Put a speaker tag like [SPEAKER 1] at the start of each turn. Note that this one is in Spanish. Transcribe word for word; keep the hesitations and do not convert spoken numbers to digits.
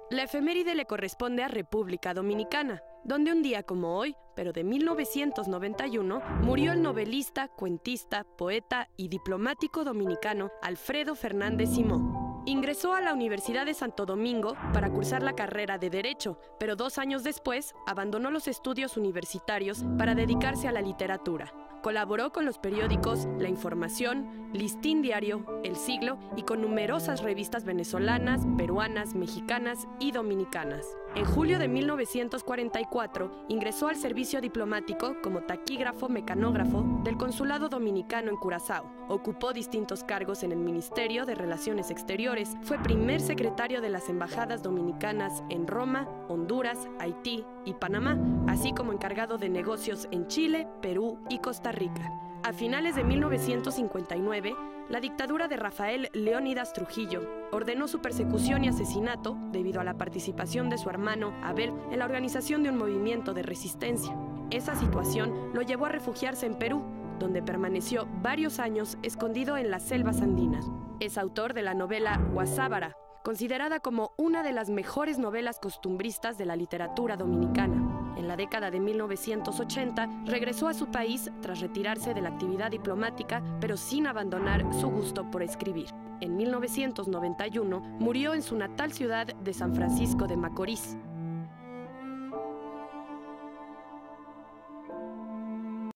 [SPEAKER 1] La efeméride le corresponde a República Dominicana, donde un día como hoy, pero de mil novecientos noventa y uno, murió el novelista, cuentista, poeta y diplomático dominicano Alfredo Fernández Simó. Ingresó a la Universidad de Santo Domingo para cursar la carrera de Derecho, pero dos años después abandonó los estudios universitarios para dedicarse a la literatura. Colaboró con los periódicos La Información, Listín Diario, El Siglo y con numerosas revistas venezolanas, peruanas, mexicanas y dominicanas. En julio de mil novecientos cuarenta y cuatro ingresó al servicio diplomático como taquígrafo mecanógrafo del Consulado Dominicano en Curazao. Ocupó distintos cargos en el Ministerio de Relaciones Exteriores. Fue primer secretario de las embajadas dominicanas en Roma, Honduras, Haití y Panamá, así como encargado de negocios en Chile, Perú y Costa Rica. A finales de mil novecientos cincuenta y nueve, la dictadura de Rafael Leónidas Trujillo ordenó su persecución y asesinato debido a la participación de su hermano Abel en la organización de un movimiento de resistencia. Esa situación lo llevó a refugiarse en Perú, donde permaneció varios años escondido en las selvas andinas. Es autor de la novela Guasábara, considerada como una de las mejores novelas costumbristas de la literatura dominicana. En la década de mil novecientos ochenta regresó a su país tras retirarse de la actividad diplomática, pero sin abandonar su gusto por escribir. En mil novecientos noventa y uno murió en su natal ciudad de San Francisco de Macorís.